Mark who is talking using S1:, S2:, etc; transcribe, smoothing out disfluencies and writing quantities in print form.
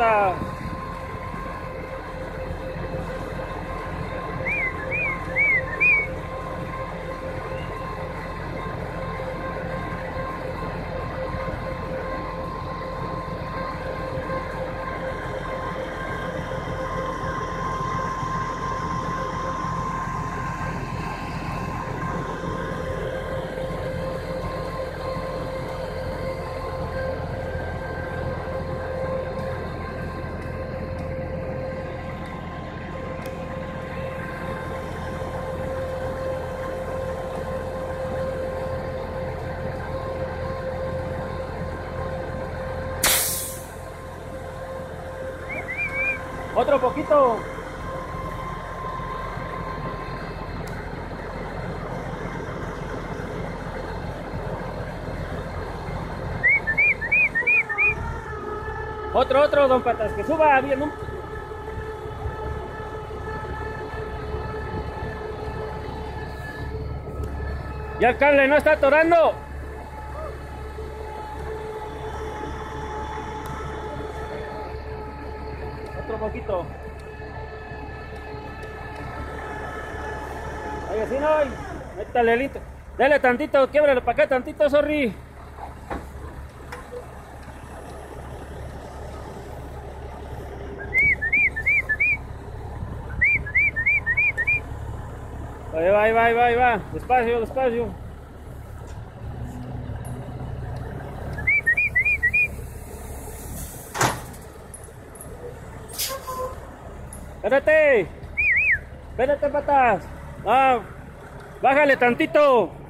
S1: pata. Otro poquito. Otro, don Patas, que suba bien, ¿no? Ya el cable no está atorando. Otro poquito. Ahí así no, métale el hito. Dale tantito, quiebrale para acá tantito, sorry. Ahí va. Despacio. Espérate, Patas. Ah, bájale tantito.